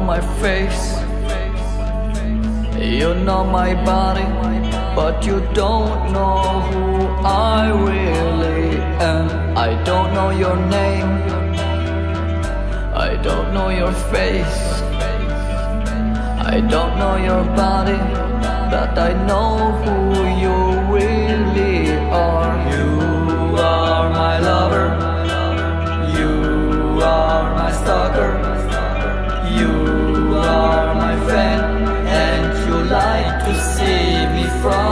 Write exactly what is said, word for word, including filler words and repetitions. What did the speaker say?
my face, you know my body, but you don't know who I really am. I don't know your name, I don't know your face, I don't know your body, but I know who you really are. You are my lover, you are my stalker, you are my friend, and you like to see me from